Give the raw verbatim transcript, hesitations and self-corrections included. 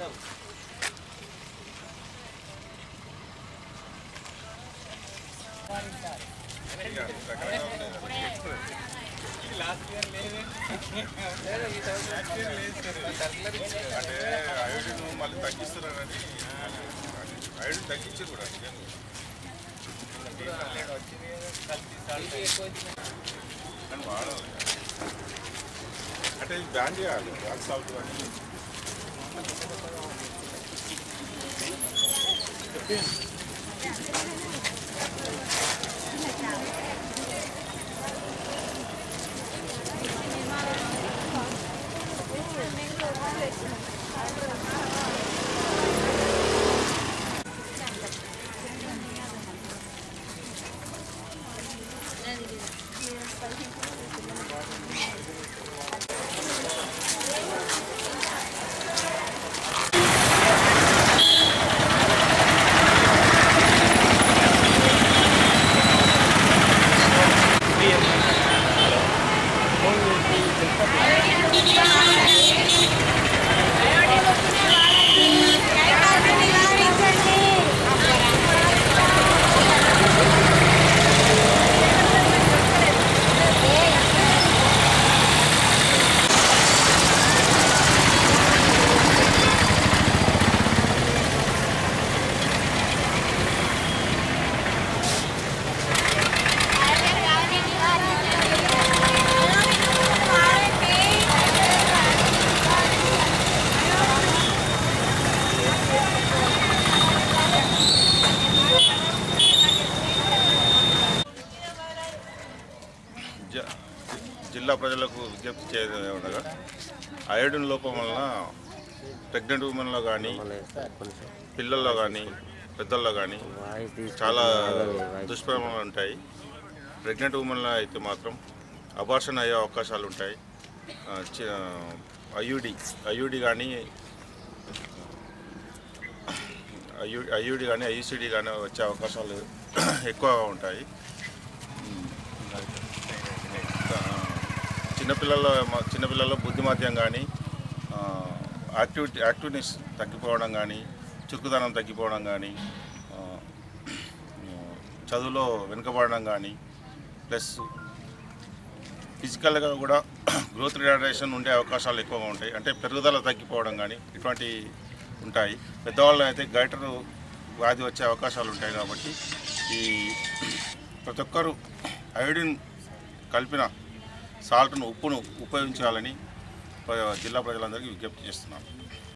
Last year లేదు అంటే iodine మళ్ళీ తగ్గిస్తున్నారని ఐడిన్ తగ్గించారు కూడా కానీ వాడాలి అంటే ఇది బ్యాన్ చేయాలి బ్యాక్ సాల్ట్ కానీ జిల్లా ప్రజలకు విజ్ఞప్తి చేయగా అయోడిన్ లోపం వలన ప్రెగ్నెంట్ ఉమెన్లో కానీ పిల్లల్లో కానీ పెద్దల్లో కానీ చాలా దుష్పరిణామాలు ఉంటాయి. ప్రెగ్నెంట్ ఉమెన్లో అయితే మాత్రం అబార్షన్ అయ్యే అవకాశాలు ఉంటాయి. ఐయుడి ఐయుడి కానీ ఐయు ఐయుడి కానీ ఐయుసిడి కానీ వచ్చే అవకాశాలు ఎక్కువగా ఉంటాయి. చిన్నపిల్లల్లో చిన్నపిల్లల్లో బుద్ధిమత్యం కానీ యాక్టివిటీ యాక్టివ్నెస్ తగ్గిపోవడం కానీ చురుకుదనం తగ్గిపోవడం కానీ చదువులో వెనుకబడడం కానీ ప్లస్ ఫిజికల్గా కూడా గ్రోత్ రిటార్డేషన్ ఉండే అవకాశాలు ఎక్కువగా ఉంటాయి. అంటే పెరుగుదల తగ్గిపోవడం కానీ ఇటువంటి ఉంటాయి. పెద్దవాళ్ళు అయితే గైటర్ వ్యాధి వచ్చే అవకాశాలు ఉంటాయి. కాబట్టి ఈ ప్రతి ఒక్కరూ అయోడిన్ కలిపిన సాల్ట్ను ఉప్పును ఉపయోగించాలని జిల్లా ప్రజలందరికీ విజ్ఞప్తి చేస్తున్నాను.